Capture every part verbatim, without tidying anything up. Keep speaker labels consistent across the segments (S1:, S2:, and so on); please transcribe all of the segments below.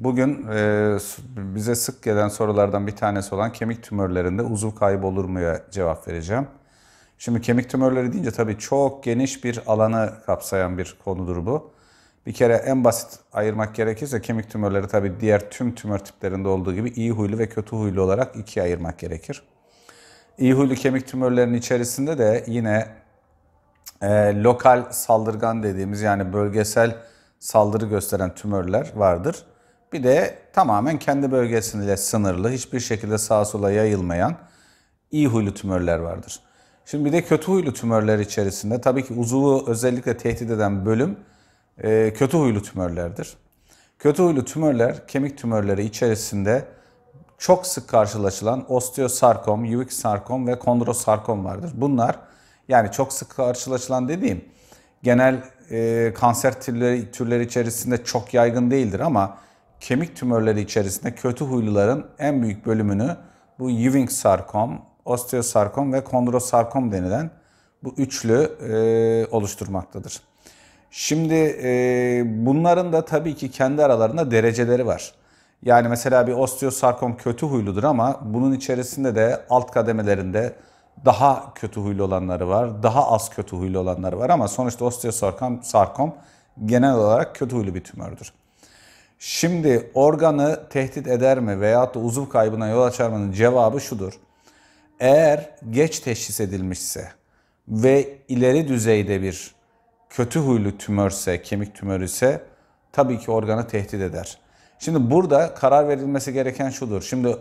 S1: Bugün e, bize sık gelen sorulardan bir tanesi olan kemik tümörlerinde uzuv kaybı olur muya cevap vereceğim. Şimdi kemik tümörleri deyince tabii çok geniş bir alanı kapsayan bir konudur bu. Bir kere en basit ayırmak gerekirse kemik tümörleri tabii diğer tüm tümör tiplerinde olduğu gibi iyi huylu ve kötü huylu olarak ikiye ayırmak gerekir. İyi huylu kemik tümörlerinin içerisinde de yine e, lokal saldırgan dediğimiz yani bölgesel saldırı gösteren tümörler vardır. Bir de tamamen kendi bölgesiyle sınırlı, hiçbir şekilde sağa sola yayılmayan iyi huylu tümörler vardır. Şimdi bir de kötü huylu tümörler içerisinde tabii ki uzuvu özellikle tehdit eden bölüm e, kötü huylu tümörlerdir. Kötü huylu tümörler kemik tümörleri içerisinde çok sık karşılaşılan osteosarkom, yuvik sarkom ve kondrosarkom vardır. Bunlar yani çok sık karşılaşılan dediğim genel e, kanser türleri, türleri içerisinde çok yaygın değildir ama kemik tümörleri içerisinde kötü huyluların en büyük bölümünü bu Ewing sarkom, osteosarkom ve kondrosarkom denilen bu üçlü e, oluşturmaktadır. Şimdi e, bunların da tabii ki kendi aralarında dereceleri var. Yani mesela bir osteosarkom kötü huyludur ama bunun içerisinde de alt kademelerinde daha kötü huylu olanları var, daha az kötü huylu olanları var ama sonuçta osteosarkom sarkom genel olarak kötü huylu bir tümördür. Şimdi organı tehdit eder mi veyahut da uzuv kaybına yol açar mı'nın cevabı şudur. Eğer geç teşhis edilmişse ve ileri düzeyde bir kötü huylu tümörse, kemik tümörü ise tabii ki organı tehdit eder. Şimdi burada karar verilmesi gereken şudur. Şimdi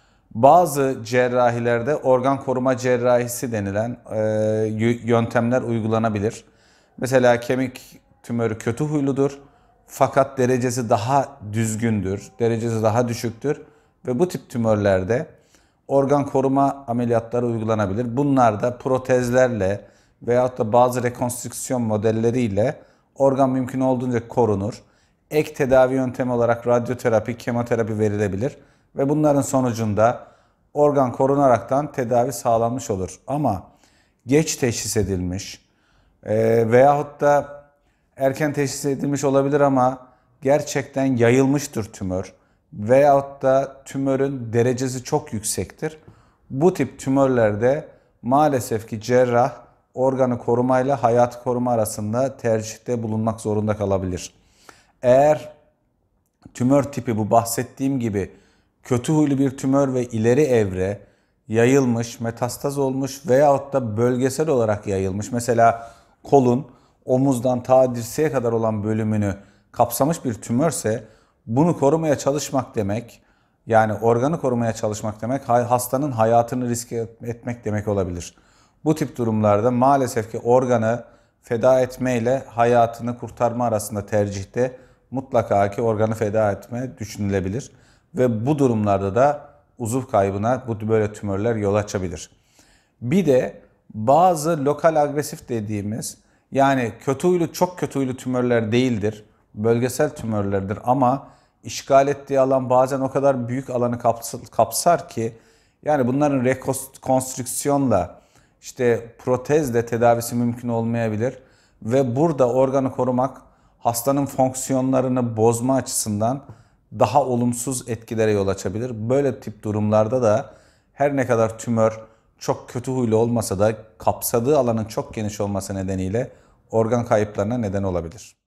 S1: bazı cerrahilerde organ koruma cerrahisi denilen e, yöntemler uygulanabilir. Mesela kemik tümörü kötü huyludur fakat derecesi daha düzgündür, derecesi daha düşüktür ve bu tip tümörlerde organ koruma ameliyatları uygulanabilir. Bunlar da protezlerle veyahut da bazı rekonstrüksiyon modelleriyle organ mümkün olduğunca korunur. Ek tedavi yöntemi olarak radyoterapi, kemoterapi verilebilir ve bunların sonucunda organ korunaraktan tedavi sağlanmış olur. Ama geç teşhis edilmiş e, veyahut da erken teşhis edilmiş olabilir ama gerçekten yayılmıştır tümör veyahut da tümörün derecesi çok yüksektir. Bu tip tümörlerde maalesef ki cerrah organı korumayla hayatı koruma arasında tercihte bulunmak zorunda kalabilir. Eğer tümör tipi bu bahsettiğim gibi kötü huylu bir tümör ve ileri evre yayılmış, metastaz olmuş veyahut da bölgesel olarak yayılmış. Mesela kolun omuzdan ta dirseğe kadar olan bölümünü kapsamış bir tümörse bunu korumaya çalışmak demek, yani organı korumaya çalışmak demek hastanın hayatını riske etmek demek olabilir. Bu tip durumlarda maalesef ki organı feda etmeyle hayatını kurtarma arasında tercihte mutlaka ki organı feda etme düşünülebilir. Ve bu durumlarda da uzuv kaybına bu böyle tümörler yol açabilir. Bir de bazı lokal agresif dediğimiz yani kötü huylu çok kötü huylu tümörler değildir. Bölgesel tümörlerdir ama işgal ettiği alan bazen o kadar büyük alanı kapsar ki yani bunların rekonstrüksiyonla işte protezle tedavisi mümkün olmayabilir ve burada organı korumak hastanın fonksiyonlarını bozma açısından daha olumsuz etkilere yol açabilir. Böyle tip durumlarda da her ne kadar tümör çok kötü huylu olmasa da kapsadığı alanın çok geniş olması nedeniyle organ kayıplarına neden olabilir.